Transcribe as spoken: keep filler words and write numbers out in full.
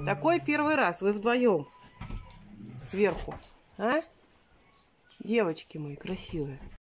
Такой первый раз. Вы вдвоем. Сверху. А? Девочки мои красивые.